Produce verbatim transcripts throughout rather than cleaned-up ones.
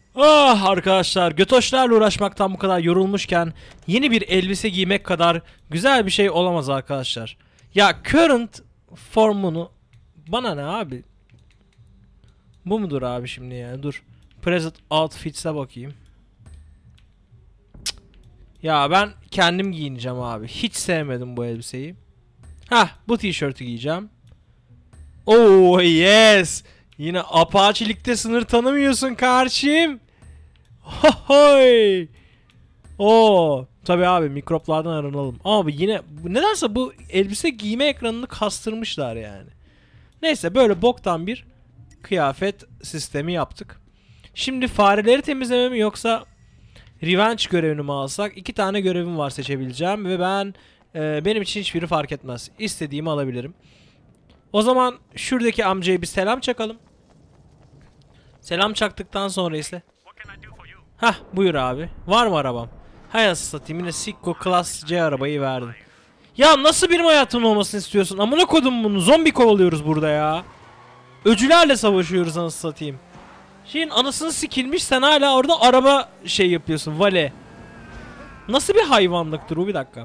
Ah arkadaşlar, götoşlarla uğraşmaktan bu kadar yorulmuşken yeni bir elbise giymek kadar güzel bir şey olamaz arkadaşlar. Ya current formunu bana ne abi? Bu mudur abi şimdi yani? Dur. Present outfits'e bakayım. Cık. Ya ben kendim giyineceğim abi. Hiç sevmedim bu elbiseyi. Hah, bu tişörtü giyeceğim. Oh yes. Yine apaçilikte sınır tanımıyorsun kardeşim. Hohoy. Oo, tabii abi, mikroplardan aranalım. Abi yine nedense bu elbise giyme ekranını kastırmışlar yani. Neyse, böyle boktan bir kıyafet sistemi yaptık. Şimdi fareleri temizleme mi yoksa revenge görevini mi alsak? İki tane görevim var seçebileceğim ve ben e, benim için hiçbiri fark etmez. İstediğimi alabilirim. O zaman şuradaki amcaya bir selam çakalım. Selam çaktıktan sonra ise hah, buyur abi. Var mı arabam? Hay nasıl satayım, yine Sikko Class C arabayı verdim. Ya nasıl benim hayatım olmasını istiyorsun? Amına kodum bunu. Zombi kovalıyoruz burada ya. Öcülerle savaşıyoruz anasını satayım. Şeyin anasını sikilmiş, sen hala orada araba şey yapıyorsun, vale. Nasıl bir hayvanlıktır o, bir dakika.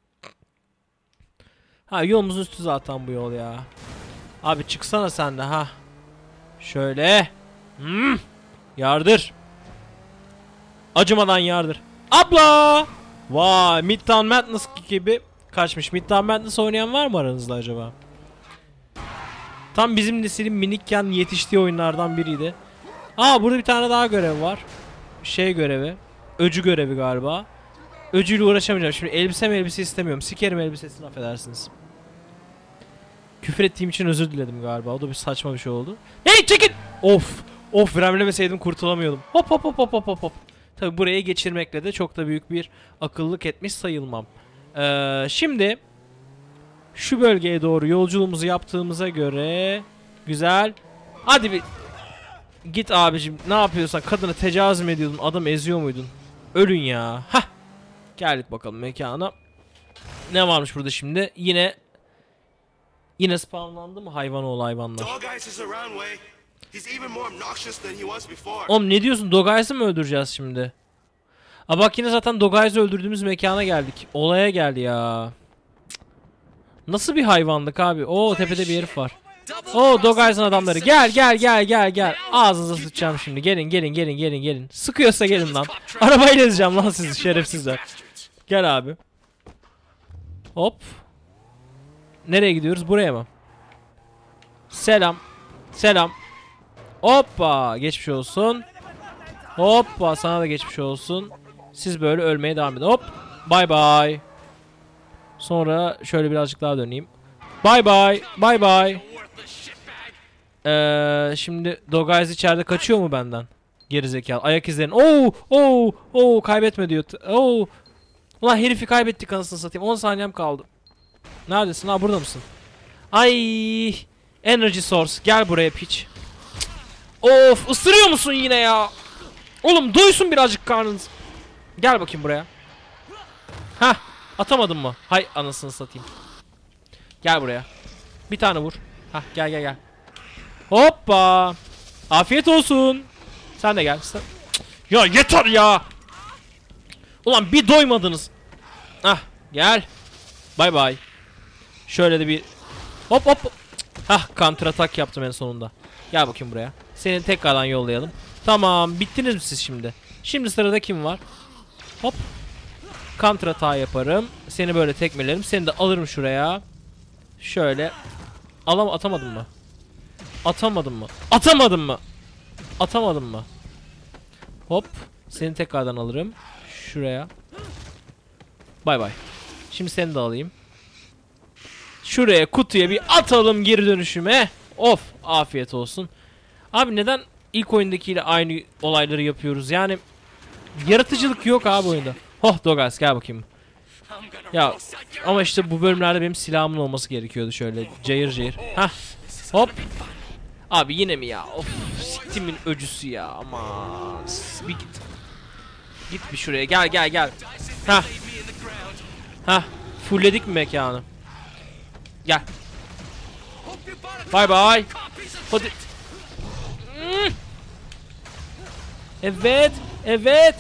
Ha, yolumuzun üstü zaten bu yol ya. Abi çıksana sen de ha. Şöyle. Hmm. Yardır. Acımadan yardır. Abla! Vay, Midtown Madness gibi kaçmış. Midtown Madness oynayan var mı aranızda acaba? Tam bizim neslin minikken yetiştiği oyunlardan biriydi. Aa, burada bir tane daha görev var. Şey görevi. Öcü görevi galiba. Öcüyle uğraşamayacağım. Şimdi elbise mi elbise istemiyorum. Sikerim elbisesini, affedersiniz. Küfür ettiğim için özür diledim galiba. O da bir saçma bir şey oldu. Hey çekin! Of! Of, fremlemeseydim kurtulamıyordum. Hop hop hop hop hop hop. Tabi buraya geçirmekle de çok da büyük bir akıllık etmiş sayılmam. Ee, şimdi şu bölgeye doğru yolculuğumuzu yaptığımıza göre güzel. Hadi bir git abicim, ne yapıyorsan, kadına tecavüz mü ediyordun, adam eziyor muydun? Ölün ya. Hah. Geldik bakalım mekana. Ne varmış burada şimdi? Yine Yine spawnlandı mı hayvanoğlu hayvanlar? Oğlum ne diyorsun? Dogeyes'ı mı öldüreceğiz şimdi? Aa bak, yine zaten Dogeyes'ı öldürdüğümüz mekana geldik. Olaya geldi ya. Nasıl bir hayvanlık abi? Oo, tepede bir herif var. Oo, Dogeyes'ın adamları. Gel gel gel gel gel. Ağzınıza sıçacağım şimdi. Gelin gelin gelin gelin gelin. Sıkıyorsa gelin lan. Arabayla ezeceğim lan sizi şerefsizler. Gel abi. Hop. Nereye gidiyoruz? Buraya mı? Selam. Selam. Hoppa. Geçmiş olsun. Hoppa. Sana da geçmiş olsun. Siz böyle ölmeye devam edin. Hop. Bye bye. Sonra şöyle birazcık daha döneyim. Bye bye. Bye bye. Ee, şimdi Dogeyes içeride kaçıyor mu benden? Gerizekalı. Ayak izlerini. Oo, oo, oo, kaybetme diyor. Oo. Ulan herifi kaybettik anasını satayım. on saniyem kaldı. Neredesin? Ha, burada mısın? Ay, energy source. Gel buraya piç. Of, ısırıyor musun yine ya? Oğlum doysun birazcık karnınız. Gel bakayım buraya. Hah, atamadım mı? Hay anasını satayım. Gel buraya. Bir tane vur. Hah, gel gel gel. Hoppa. Afiyet olsun. Sen de gel. Sen... Ya yeter ya. Ulan bir doymadınız. Ah, gel. Bye bye. Şöyle de bir hop hop. Hah, counter atak yaptım en sonunda. Gel bakayım buraya. Seni tekrardan yollayalım. Tamam, bittiniz mi siz şimdi? Şimdi sırada kim var? Hop. Counter atak yaparım. Seni böyle tekmelerim. Seni de alırım şuraya. Şöyle. Alam atamadım mı? Atamadım mı? Atamadım mı? Atamadım mı? Hop. Seni tekrardan alırım. Şuraya. Bay bay. Şimdi seni de alayım. Şuraya kutuya bir atalım geri dönüşüme. Of, afiyet olsun. Abi neden ilk oyundakiyle aynı olayları yapıyoruz? Yani yaratıcılık yok abi oyunda. Oh Dogeyes, gel bakayım. Ya ama işte bu bölümlerde benim silahımın olması gerekiyordu, şöyle cayır cayır. Hah. Hop. Abi yine mi ya? Of, siktimin öcüsü ya. Aman. Bir git. Git bir şuraya. Gel gel gel. Hah. Hah. Fullledik mi mekanı? Gel. Bye bye. Hadi. Evet. Evet.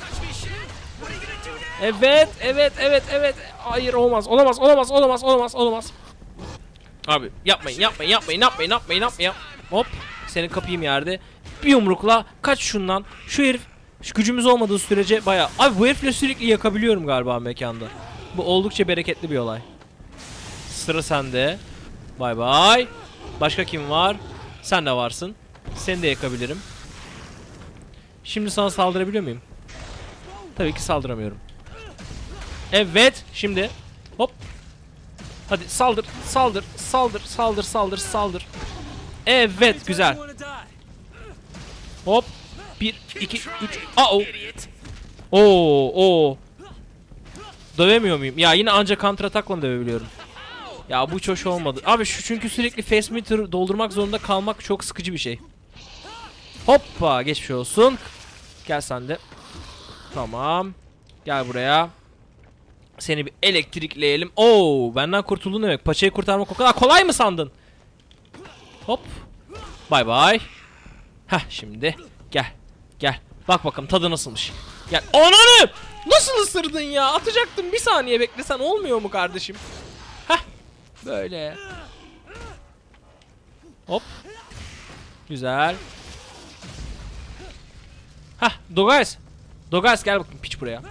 Evet. Evet. Evet. Evet. Hayır olmaz. Olamaz. Olamaz. Olamaz. Olamaz. Olamaz. Abi yapmayın. Yapmayın. Yapmayın. Yapmayın. Yapmayın. Yapmayın. Hop. Senin kapıyım yerde. Bir yumrukla kaç şundan. Şu herif, şu gücümüz olmadığı sürece bayağı. Abi bu herifle sürekli yakabiliyorum galiba mekanda. Bu oldukça bereketli bir olay. Sıra sende. Bay bay. Başka kim var? Sen de varsın. Seni de yakabilirim. Şimdi sana saldırabiliyor muyum? Tabii ki saldıramıyorum. Evet. Şimdi. Hop. Hadi saldır. Saldır. Saldır. Saldır. Saldır. Saldır. Evet. Güzel. Hop. Bir, iki, üç. Aa o. Oo, oo. Dövemiyor muyum? Ya yine ancak counter atakla dövebiliyorum. Ya bu hiç hoş olmadı. Abi şu çünkü sürekli face meter doldurmak zorunda kalmak çok sıkıcı bir şey. Hoppa, geçmiş olsun. Gel sen de. Tamam. Gel buraya. Seni bir elektrikleyelim. Oo, benden kurtuldun demek. Paçayı kurtarmak o kadar kolay mı sandın? Hop. Bay bay. Heh şimdi. Gel. Gel. Bak bakalım tadı nasılmış. Gel. Ananı! Nasıl ısırdın ya? Atacaktım, bir saniye beklesen olmuyor mu kardeşim? Heh. Böyle. Hop. Güzel. Hah, Doguys. Doguys gel bakayım piç buraya.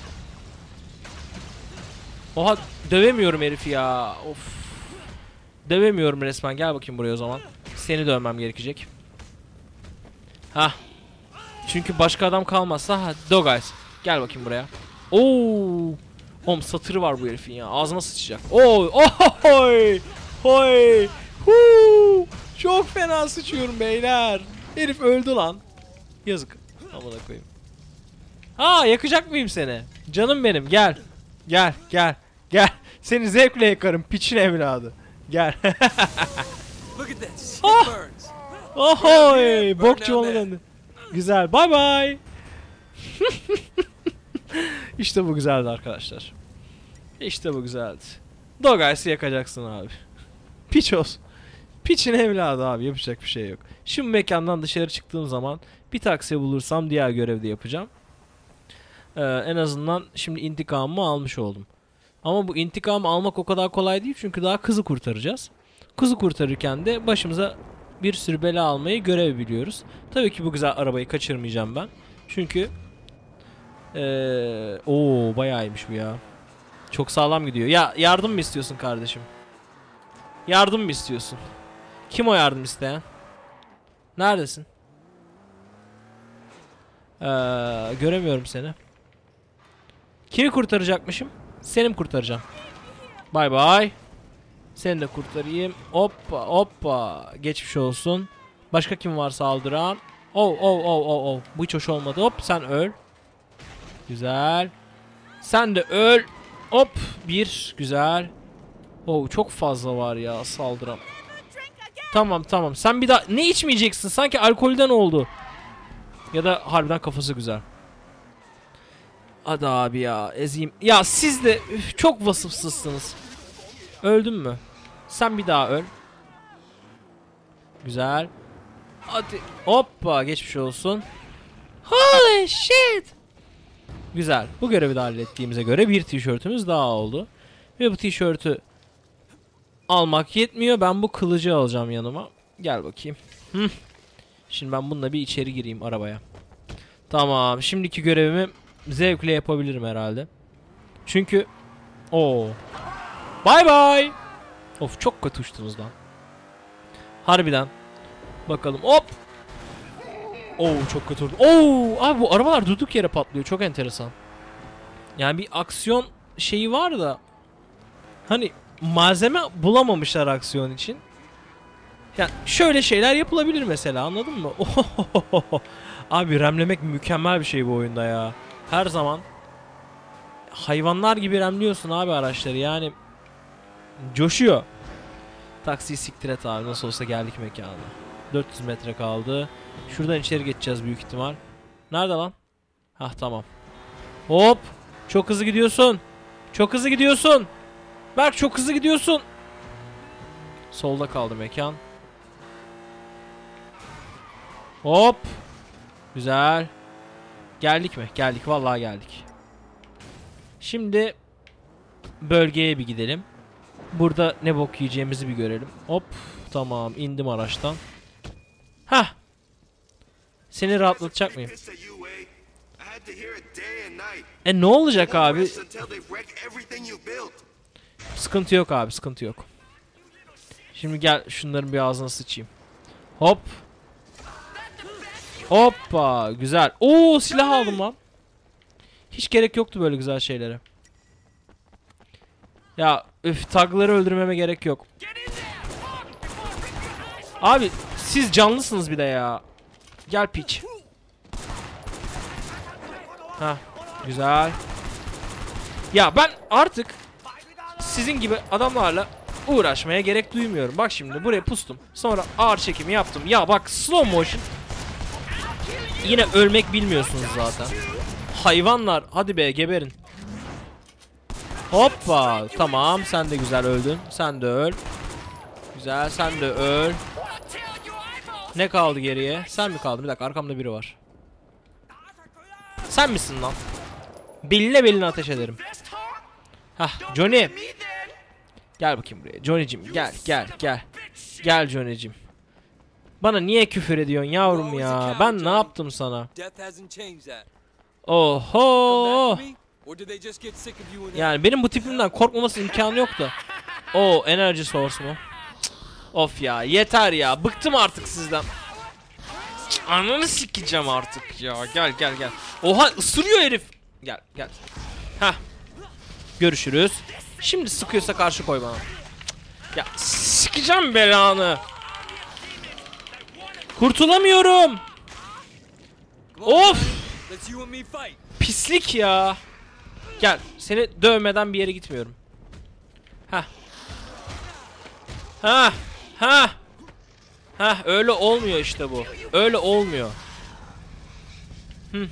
Oha, dövemiyorum herifi ya. Of. Dövemiyorum resmen. Gel bakayım buraya o zaman. Seni dövmem gerekecek. Hah. Çünkü başka adam kalmazsa. Ha, Doguys. Gel bakayım buraya. Oo. Oğlum satırı var bu herifin ya. Ağzıma sıçacak. Oo. Ohoy. Hoy. Huu. Çok fena sıçıyorum beyler. Herif öldü lan. Yazık. Amına koyayım. Ha, yakacak mıyım seni? Canım benim, gel. Gel, gel. Gel. Seni zevkle yakarım piçin evladı. Gel. Oh. Ohoy. Bok çuvalı döndü. Güzel. Bye bye. İşte bu güzeldi arkadaşlar. İşte bu güzeldi. Doguys'ı yakacaksın abi. Piç olsun. Piçin evladı abi, yapacak bir şey yok. Şimdi mekandan dışarı çıktığım zaman bir taksi bulursam diğer görevde yapacağım. Ee, en azından şimdi intikamımı almış oldum. Ama bu intikamı almak o kadar kolay değil çünkü daha kızı kurtaracağız. Kızı kurtarırken de başımıza bir sürü bela almayı görev biliyoruz. Tabii ki bu güzel arabayı kaçırmayacağım ben. Çünkü ee, ooo bayağıymış bu ya. Çok sağlam gidiyor. Ya yardım mı istiyorsun kardeşim? Yardım mı istiyorsun? Kim o yardım isteyen? Neredesin? Ee, göremiyorum seni. Kimi kurtaracakmışım? Seni mi kurtaracağım? Bay bay. Seni de kurtarayım. Hoppa hoppa. Geçmiş olsun. Başka kim var saldıran? Oh oh oh oh oh. Bu hiç hoş olmadı. Hop sen öl. Güzel. Sen de öl. Hop bir. Güzel. Oh çok fazla var ya saldıran. Tamam tamam. Sen bir daha ne içmeyeceksin? Sanki alkolden oldu. Ya da harbiden kafası güzel. Hadi abi ya ezeyim. Ya siz de üf, çok vasıfsızsınız. Öldün mü? Sen bir daha öl. Güzel. Hadi. Hoppa geçmiş olsun. Holy shit. Güzel. Bu görevi de hallettiğimize göre bir tişörtümüz daha oldu. Ve bu tişörtü almak yetmiyor. Ben bu kılıcı alacağım yanıma. Gel bakayım. Hı. Şimdi ben bununla bir içeri gireyim arabaya. Tamam. Şimdiki görevimi zevkle yapabilirim herhalde. Çünkü o. Bye bye. Of çok kötü uçtunuz lan. Harbiden. Bakalım. Hop. Oo çok kötü oldu. Oo abi bu arabalar durduk yere patlıyor. Çok enteresan. Yani bir aksiyon şeyi var da hani malzeme bulamamışlar aksiyon için. Ya şöyle şeyler yapılabilir mesela, anladın mı? Ohohoho. Abi remlemek mükemmel bir şey bu oyunda ya. Her zaman hayvanlar gibi remliyorsun abi araçları, yani coşuyor. Taksiyi siktir et abi, nasıl olsa geldik mekana. dört yüz metre kaldı. Şuradan içeri geçeceğiz büyük ihtimal. Nerede lan? Hah tamam. Hop. Çok hızlı gidiyorsun. Çok hızlı gidiyorsun. Berk çok hızlı gidiyorsun. Solda kaldı mekan. Hop. Güzel. Geldik mi? Geldik. Vallahi geldik. Şimdi bölgeye bir gidelim. Burada ne bok yiyeceğimizi bir görelim. Hop. Tamam. İndim araçtan. Hah. Seni rahatlatacak mıyım? E ne olacak abi? Sıkıntı yok abi. Sıkıntı yok. Şimdi gel şunların bir ağzına sıçayım. Hop. Hoppa. Güzel. Oo, silah aldım lan. Hiç gerek yoktu böyle güzel şeylere. Ya üf, tagları öldürmeme gerek yok. Abi siz canlısınız bir de ya. Gel piç. Ha, güzel. Ya ben artık sizin gibi adamlarla uğraşmaya gerek duymuyorum. Bak şimdi buraya pustum. Sonra ağır çekimi yaptım. Ya bak slow motion. Yine ölmek bilmiyorsunuz zaten. Hayvanlar, hadi be geberin. Hoppa, tamam, sen de güzel öldün. Sen de öl. Güzel, sen de öl. Ne kaldı geriye? Sen mi kaldın? Bir dakika, arkamda biri var. Sen misin lan? Beline beline ateş ederim. Hah, Johnny. Gel bakayım buraya. Johnny'cim gel gel gel. Gel Johnny'cim. Bana niye küfür ediyorsun yavrum ya? Ben ne yaptım sana? Oho. Yani benim bu tipimden korkmaması imkanı yok da. O enerji source mu? Of ya, yeter ya. Bıktım artık sizden. Cık, ananı sikeceğim artık ya. Gel gel gel. Oha, ısırıyor herif. Gel gel. Hah. Görüşürüz. Şimdi sıkıyorsa karşı koy bana. Cık, ya sikeceğim belanı. Kurtulamıyorum. Of. Pislik ya. Gel, seni dövmeden bir yere gitmiyorum. Hah. Hah. Hah. Hah, öyle olmuyor işte bu. Öyle olmuyor. Hı.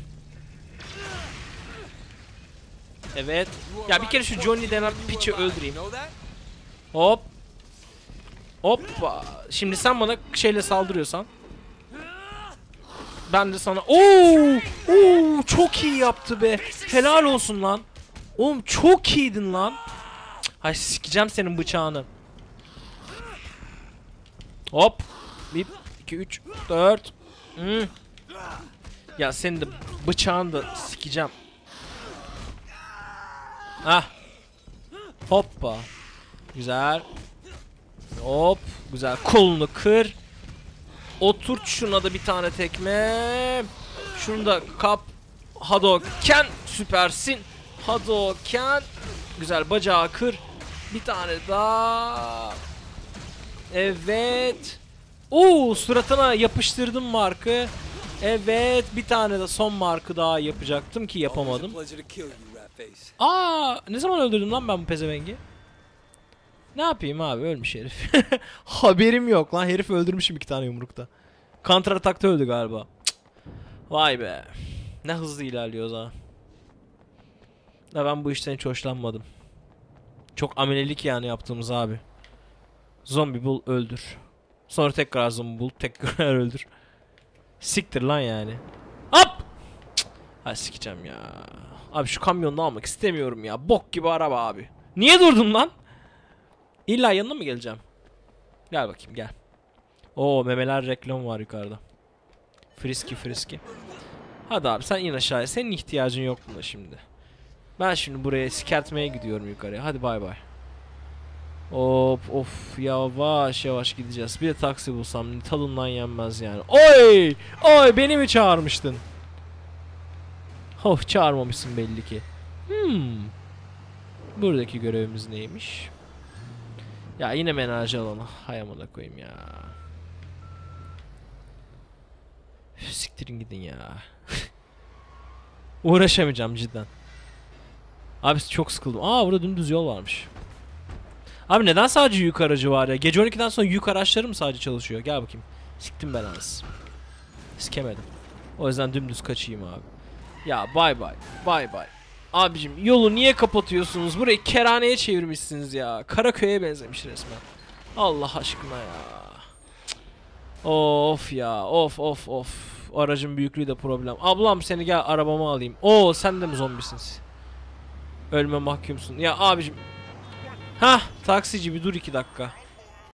Evet. Ya bir kere şu Johnny denen piçi öldüreyim. Hop. Hoppa. Şimdi sen bana şeyle saldırıyorsan ben de sana... Oo! Oo! Çok iyi yaptı be. Helal olsun lan. Oğlum çok iyiydin lan. Hay sikeceğim senin bıçağını. Hop. bir, iki, üç, dört. Hmm. Ya senin de bıçağını da sikeceğim. Ah. Hoppa. Güzel. Hop. Güzel. Kolunu kır. Oturt şuna da bir tane tekme. Şunu da kap. Hadouken. Süpersin. Hadouken. Güzel, bacağı kır. Bir tane daha. Evet. Oo, suratına yapıştırdım markı. Evet, bir tane de son markı daha yapacaktım ki yapamadım. Aa, ne zaman öldürdüm lan ben bu pezevengi? Ne yapayım abi, ölmüş herif. Haberim yok lan, herif öldürmüşüm iki tane yumrukta. Counter atakta öldü galiba. Cık. Vay be. Ne hızlı ilerliyoruz ha. Ya ben bu işten hiç hoşlanmadım. Çok amelelik yani yaptığımız abi. Zombi bul, öldür. Sonra tekrar zombi bul, tekrar öldür. Siktir lan yani. Hop! Ha sikeceğim ya. Abi şu kamyonu almak istemiyorum ya. Bok gibi araba abi. Niye durdun lan? İlla yanına mı geleceğim? Gel bakayım, gel. Oo, memeler reklamı var yukarıda. Friski friski. Hadi abi sen in aşağıya. Senin ihtiyacın yok buna şimdi. Ben şimdi buraya sikertmeye gidiyorum yukarıya. Hadi bay bay. Of of, yavaş yavaş gideceğiz. Bir de taksi bulsam tadından yenmez yani. Oy! Oy, beni mi çağırmıştın? Oh, çağırmamışsın belli ki. Hmm. Buradaki görevimiz neymiş? Ya yine menajı alanı. Hay amına koyayım ya. Üf, siktirin gidin ya. Uğraşamayacağım cidden. Abi çok sıkıldım. Aa, burada dümdüz yol varmış. Abi neden sadece yük aracı var ya? Gece on ikiden sonra yük araçları mı sadece çalışıyor? Gel bakayım. Siktim ben anasını. Sikemedim. O yüzden dümdüz kaçayım abi. Ya bay bay. Bay bay. Abicim yolu niye kapatıyorsunuz? Burayı kerhaneye çevirmişsiniz ya. Karaköy'e benzemiş resmen. Allah aşkına ya. Of ya. Of of of. aracın büyüklüğü de problem. Ablam seni gel arabama alayım. Oo sen de mi zombisin? Ölme mahkumsun. Ya abicim. Hah taksici bir dur iki dakika.